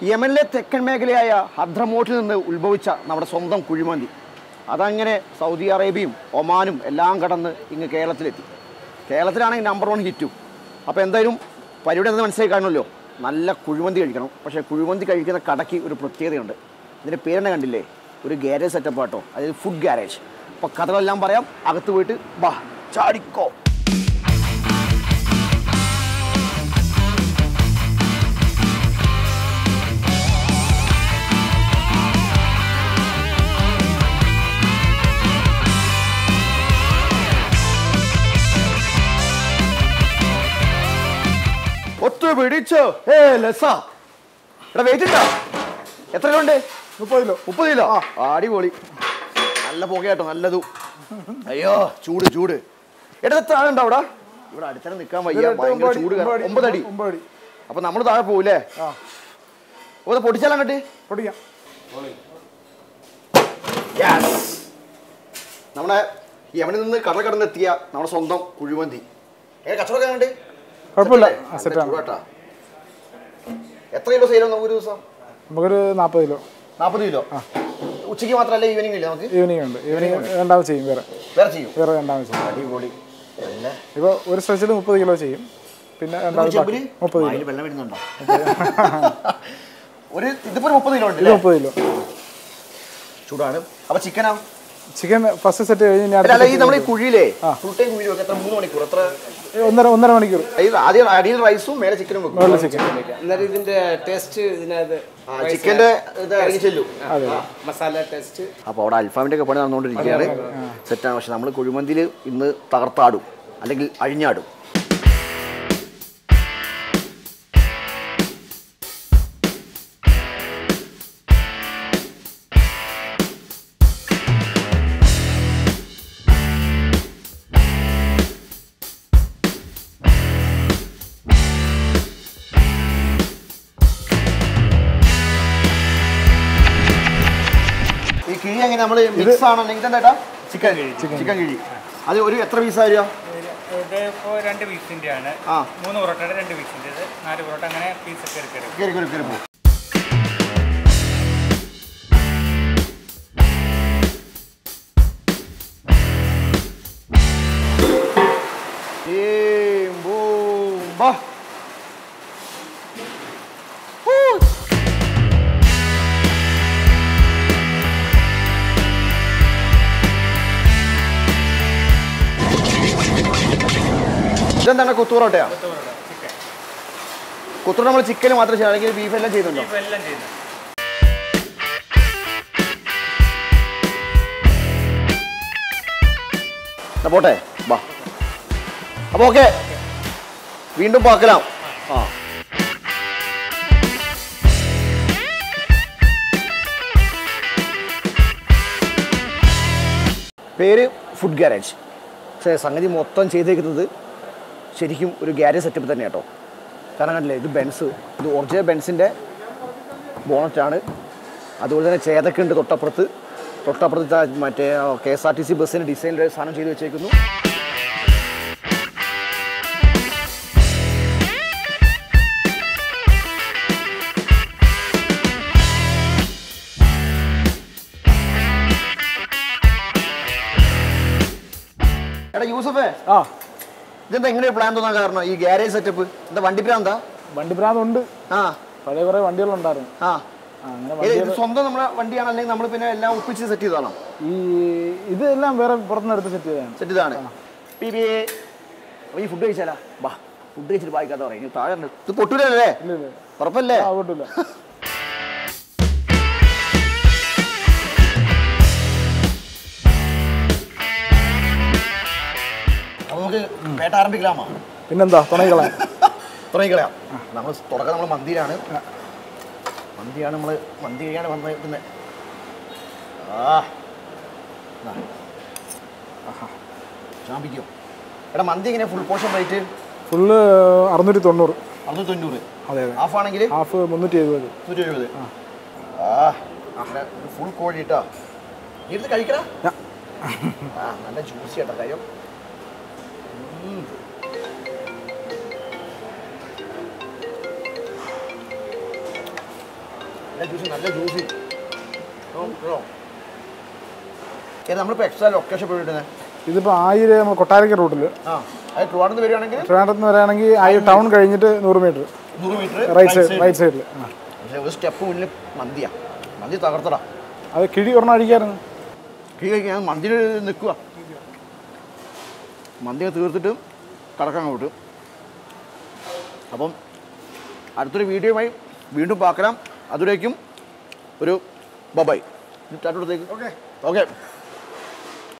യമനിലെ തെക്കൻ മേഖലയായ ഹദ്രമോട്ടിൽ നിന്ന് ഉത്ഭവിച്ച നമ്മുടെ സ്വന്തം കുഴിമന്തി അതങ്ങനെ സൗദി അറേബ്യയും ഒമാനും എല്ലാം കടന്ന് ഇങ്ങ് കേരളത്തിലെത്തി. കേരളത്തിലാണെങ്കിൽ നമ്പർ 1 ഹിറ്റും. അപ്പോൾ എന്തായാലും പരിപാടി എന്ന് മനസ്സിലാക്കി കാണുമല്ലോ, നല്ല കുഴിമന്തി കഴിക്കണം. പക്ഷേ കുഴിമന്തി കഴിക്കുന്ന കടയ്ക്ക് ഒരു പ്രത്യേകതയുണ്ട്. ഇതിൻ്റെ പേരെന്നെ കണ്ടില്ലേ, ഒരു ഗാരേജ് സെറ്റപ്പ് ആട്ടോ, അതായത് ഫുഡ് ഗാരേജ്. അപ്പോൾ കഥകളെല്ലാം പറയാം, അകത്ത് പോയിട്ട് ബാ ചാടിക്കോ. ഒത്തു പിടിച്ചോ ലെസാ. ഇവിടെ വെയിറ്റ് ഉണ്ടോ? എത്ര കിലോ ഉണ്ട്? 30 കിലോ. അടിപൊളി, നല്ല പുകയാട്ടോ, നല്ലതു. അയ്യോ ചൂട് ചൂട്. എത്ര താഴുണ്ടോ അവിടെ? ഇവിടെ അടുത്തന്നെ നിൽക്കാൻ വയ്യ, ഭയങ്കര ചൂട്. 9 അടി. അപ്പൊ നമ്മൾ താഴെ പോവില്ലേ? പൊട്ടിച്ചാലും കണ്ടി പൊട്ടിക്കാം. നമ്മുടെ യമനിൽ നിന്ന് കടന്നെത്തിയ നമ്മുടെ സ്വന്തം കുഴിമന്തി. കച്ചവടം കണ്ട് കുഴപ്പമില്ല. എത്ര കിലോ സെയിലാണ് ഒരു ദിവസം? നമുക്കൊരു 40 കിലോ. 40 കിലോ. ഉച്ചയ്ക്ക് മാത്രമല്ല, ഈവനിങ് ഇല്ല? നമുക്ക് ഈവനിങ് ഉണ്ട്. ഈവനിങ് രണ്ടാമത് ചെയ്യും, വേറെ ചെയ്യും, വേറെ രണ്ടാമത് ചെയ്യും. അടിപൊളി. ഇപ്പോൾ ഒരു സ്പെഷ്യൽ 30 കിലോ ചെയ്യും, പിന്നെ രണ്ടാമത് 30 കിലോ. വെള്ളം വരുന്നുണ്ടോ? ഒരു ഇതിപ്പോ 30 കിലോ ഉണ്ട്. 30 കിലോ ചൂടാണ്. അപ്പൊ ചിക്കനാ? ചിക്കൻ ഫസ്റ്റ് സെറ്റ് കഴിഞ്ഞ് നമ്മൾ ഈ കുഴിയിലേ ഫുൾ ടൈം കുഴി വെക്കാം. 3 മണിക്കൂർ, എത്ര? 1.5 മണിക്കൂർ. ആദ്യം അടിയിൽ റൈസും മേലെ ചിക്കനും വെക്കും. ഇതിന്റെ ടേസ്റ്റ് ചിക്കന്റെ ഇത് ഇറങ്ങി ചെല്ലും, മസാല ടേസ്റ്റ്. അപ്പൊ അവിടെ അൽഫാമിന്റെ ഒക്കെ പണി നടന്നുകൊണ്ടിരിക്കുകയാണ്, സെറ്റാണ്. പക്ഷെ നമ്മൾ കുഴിമന്തിയിൽ ഇന്ന് തകർത്താടും, അല്ലെങ്കിൽ അഴിഞ്ഞാടും. കിഴി എങ്ങനെ നമ്മൾ മിക്സ് ആണെങ്കിൽ ചിക്കൻ കിഴി അത് ഒരു എത്ര പീസാ വരിക? ഇതിപ്പോൾ 2 പീസിന്റെ ആണ്. 3 പൊറോട്ടയുടെ 2 പീസിന്റെ, 4 പൊറോട്ട, അങ്ങനെ പീസ് കയറി. ഇതെന്താണ്? കുത്തൂറോട്ടയാ? കുത്തൂറ നമ്മൾ ചിക്കൻ മാത്രം ചെയ്യണം, അല്ലെങ്കിൽ ബീഫ് എല്ലാം ചെയ്യുന്നുണ്ടോ? പോട്ടെ, ബാ. അപ്പൊ ഓക്കെ, വീണ്ടും പാക്കലാം. പേര് ഫുഡ് ഗാരേജ്. പക്ഷേ സംഗതി മൊത്തം ചെയ്തേക്കുന്നത് ശരിക്കും ഒരു ഗാരേജ് സെറ്റപ്പ് തന്നെ കേട്ടോ. കാരണം കണ്ടില്ലേ, ഇത് ബെൻസ്, ഇത് ഒറിജിനൽ ബെൻസിൻ്റെ ബോണറ്റാണ്. അതുപോലെ തന്നെ ചേതക്ക് ഉണ്ട് തൊട്ടപ്പുറത്ത് മറ്റേ KSRTC ബസ്സിൻ്റെ ഡിസൈനിൽ സാധനം ചെയ്ത് വെച്ചേക്കുന്നു. എടാ യൂസഫേ, ഇതെന്താ ഇങ്ങനെ പ്ലാൻ തോന്നാൻ കാരണം? ഈ ഗാരേജ് സെറ്റപ്പ് എന്താ? വണ്ടി ഭ്രാന്താ? വണ്ടി ഭ്രാന്ത് ഉണ്ട്. പഴയ കുറെ വണ്ടികളുണ്ടായിരുന്നു. സ്വന്തം നമ്മുടെ വണ്ടിയാണ്, അല്ലെങ്കിൽ നമ്മൾ പിന്നെ എല്ലാം ഒപ്പിച്ച് സെറ്റ് ചെയ്തതാണോ? ഇതെല്ലാം വേറെ പുറത്തുനിന്ന് എടുത്ത് സെറ്റ് ചെയ്താണ്. ഈ ഫുഡ് കഴിച്ചാലാ? ബാ, ഫുഡ് കഴിച്ചിട്ട് വായിക്കാത്ത പറയും. താഴെ ഇത് പൊട്ടൂലല്ലേ? ഉറപ്പല്ലേ? പൊട്ടൂല. നമുക്ക് പേട്ട ആരംഭിക്കലാമോ? പിന്നെന്താ, തുടങ്ങിക്കളയാം. നമ്മൾ തുടക്കം നമ്മൾ മന്തിയിലാണ്. നമ്മൾ മന്തി കഴിയാണ് വന്നിരിക്കുന്നത്. ചാമ്പിക്കോ? എടാ മന്തി എങ്ങനെയാ ഫുൾ പോർഷൻ റേറ്റ്? ഫുള്ള് 690. 690. അതെ. ഹാഫ് ആണെങ്കിൽ ഹാഫ് 370. 370. ഫുൾ കോഴി ഇട്ടാ ഇരുന്ന് കഴിക്കടാ. നല്ല ജ്യൂസി ആട്ടോ കാര്യം. നല്ല ജ്യൂസി. നമ്മളിപ്പോൾ എക്സ്ട്രാ ലൊക്കേഷൻ പോയിട്ടുള്ളത് ഇതിപ്പോൾ ആയിരം നമ്മൾ കൊട്ടാരക്കര റൂട്ടിൽ ആ അത് ട്രിവാൻഡ്രത്ത് വരികയാണെങ്കിൽ ട്രിവാൻഡ്രത്ത് നിന്ന് വരികയാണെങ്കിൽ ആയിരം ടൗൺ കഴിഞ്ഞിട്ട് 100 മീറ്റർ 100 മീറ്റർ റൈറ്റ് സൈഡിൽ. ആ പക്ഷേ ഒരു സ്റ്റെപ്പ് മുന്നിൽ മന്തിയാണ്. മന്തി തകർത്തടാ. അത് കിഴി ഒരെണ്ണം അടിക്കായിരുന്നു. കിഴി കഴിക്കാൻ മന്തിയിൽ നിൽക്കുക. മന്തി തീർത്തിട്ട് കടക്കാൻ അങ്ങോട്ട്. അപ്പം അടുത്തൊരു വീഡിയോയുമായി വീണ്ടും പാക്കണം. അതുവരേക്കും ഒരു ബൈ. ചാറ്റോടത്തേക്ക് ഓക്കെ.